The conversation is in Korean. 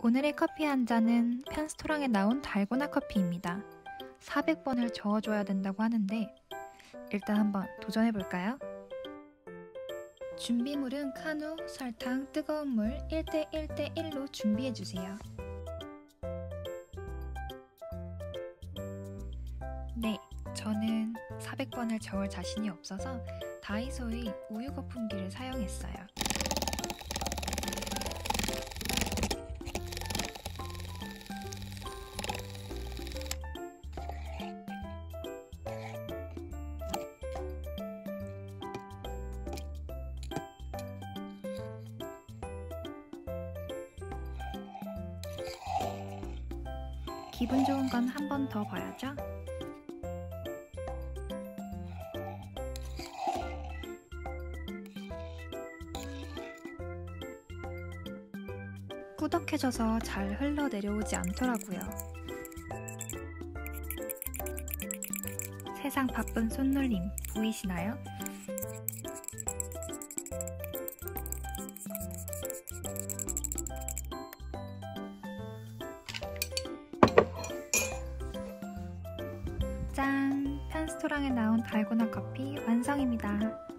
오늘의 커피 한 잔은 편스토랑에 나온 달고나 커피입니다. 400번을 저어줘야 된다고 하는데 일단 한번 도전해볼까요? 준비물은 카누, 설탕, 뜨거운 물 1대1대1로 준비해주세요. 네, 저는 400번을 저을 자신이 없어서 다이소의 우유 거품기를 사용했어요. 기분 좋은 건 한 번 더 봐야죠. 꾸덕해져서 잘 흘러내려오지 않더라고요. 세상 바쁜 손놀림 보이시나요? 짠! 편스토랑에 나온 달고나 커피 완성입니다.